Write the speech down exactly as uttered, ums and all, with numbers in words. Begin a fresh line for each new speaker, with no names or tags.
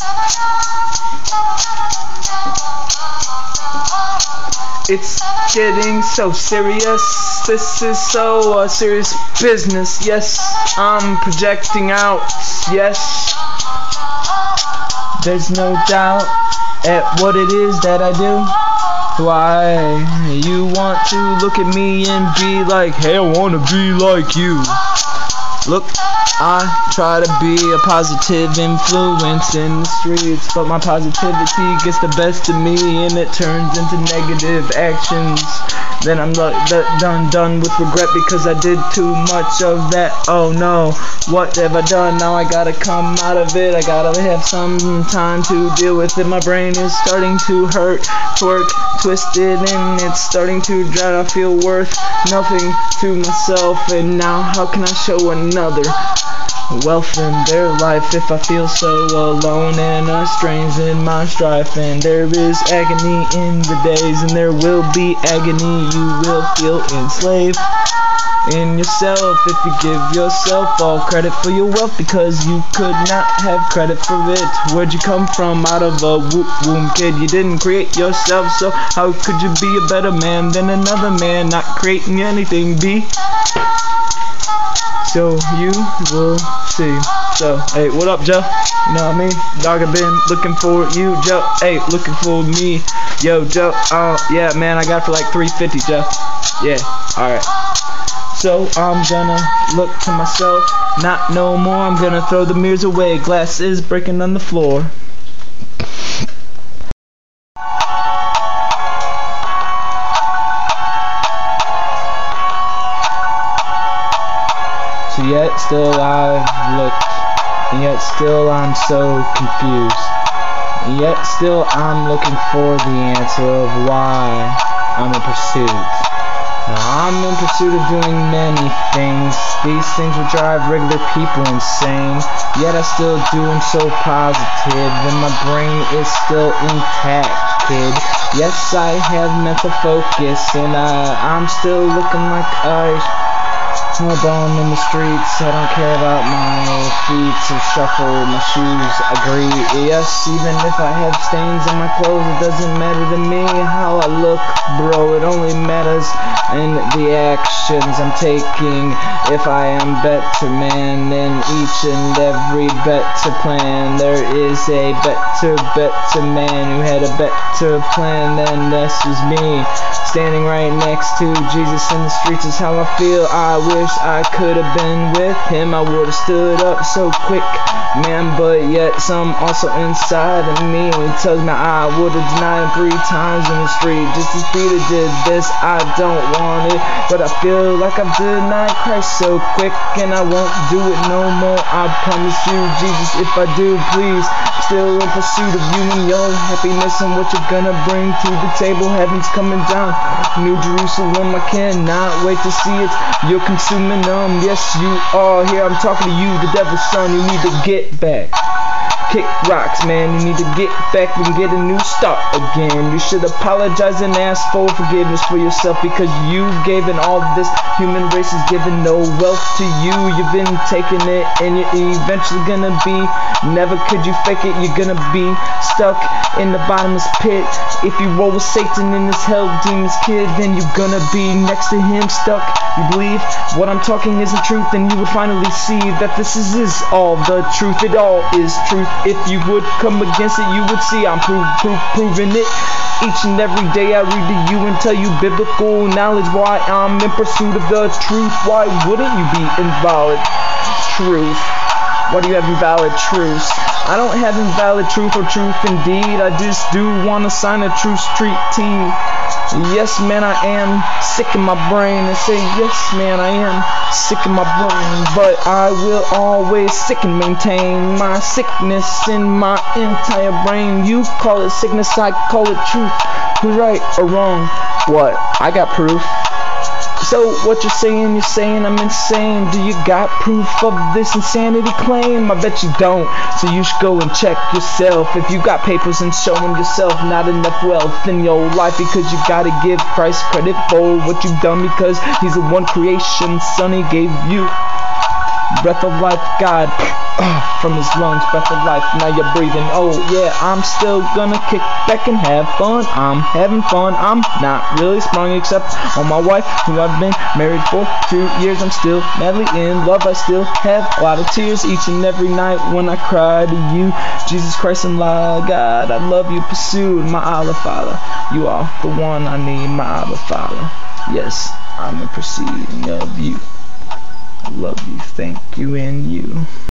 It's getting so serious. This is so uh, serious business. Yes, I'm projecting out. Yes, there's no doubt at what it is that I do. Why you want to look at me and be like, hey, I wanna be like you. Look, I try to be a positive influence in the streets, but my positivity gets the best of me and it turns into negative actions. Then I'm done done with regret because I did too much of that. Oh no, what have I done? Now I gotta come out of it. I gotta have some time to deal with it. My brain is starting to hurt, twerk, twisted, and it's starting to dry. I feel worth nothing to myself, and now how can I show another wealth in their life if I feel so alone and estranged in my strife? And there is agony in the days, and there will be agony. You will feel enslaved in yourself if you give yourself all credit for your wealth, because you could not have credit for it. Where'd you come from? Out of a womb, kid. You didn't create yourself, so how could you be a better man than another man not creating anything? Be so you will see. So, hey, what up, Joe? You know what I mean? Dog, I've been looking for you, Joe. Hey, looking for me. Yo, Joe. Oh, yeah, man, I got it for like three fifty, Joe. Yeah, alright. So, I'm gonna look to myself. Not no more. I'm gonna throw the mirrors away. Glass is breaking on the floor. So yet still I've looked, and yet still I'm so confused, and yet still I'm looking for the answer of why I'm in pursuit. Now, I'm in pursuit of doing many things. These things will drive regular people insane, yet I still do them so positive, and my brain is still intact, kid. Yes, I have mental focus, and I, I'm still looking like I I'm born in the streets. I don't care about my feet to shuffle, my shoes agree. Yes, even if I have stains on my clothes, it doesn't matter to me how I look, bro. It only matters in the actions I'm taking. If I am better man than each and every better plan, there is a better, better man who had a better plan than this is me. Standing right next to Jesus in the streets is how I feel. I wish I could have been with him. I would have stood up so quick, man, but yet some also inside of me tells me I would have denied him three times in the street just as Peter did this. I don't want it, but I feel like I've denied Christ so quick, and I won't do it no more. I promise you, Jesus, if I do, please. Still in pursuit of you and your happiness and what you're gonna bring to the table. Heaven's coming down, New Jerusalem, I cannot wait to see it. You're consuming them, yes you are. Here I'm talking to you, the devil's son. You need to get back, kick rocks, man. You need to get back and get a new start again. You should apologize and ask for forgiveness for yourself, because you've given all this. Human race has given no wealth to you. You've been taking it, and you're eventually gonna be, never could you fake it. You're gonna be stuck in the bottomless pit. If you roll with Satan in this hell demon's kid, then you're gonna be next to him stuck. You believe what I'm talking isn't truth, and you would finally see that this is, is all the truth. It all is truth. If you would come against it, you would see I'm prove, prove, proving it. Each and every day I read to you and tell you biblical knowledge why I'm in pursuit of the truth. Why wouldn't you be invalid truth? Why do you have invalid truths? I don't have invalid truth or truth indeed. I just do want to sign a truth treaty. Yes, man, I am sick in my brain. And say, yes, man, I am sick in my brain. But I will always sick and maintain my sickness in my entire brain. You call it sickness, I call it truth. Who's right or wrong? What? I got proof. So what you're saying, you're saying I'm insane. Do you got proof of this insanity claim? I bet you don't. So you should go and check yourself. If you got papers and showing yourself not enough wealth in your life, because you gotta give Christ credit for what you've done, because he's the one creation son he gave you. breath of life, God, from his lungs, breath of life, now you're breathing. Oh yeah, I'm still gonna kick back and have fun. I'm having fun, I'm not really sprung except on my wife, who I've been married for two years. I'm still madly in love, I still have a lot of tears each and every night when I cry to you. Jesus Christ and La God, I love you, pursued my Abba Father. You are the one I need, my Abba Father. Yes, I'm in pursuit of you. I love you, thank you, and you.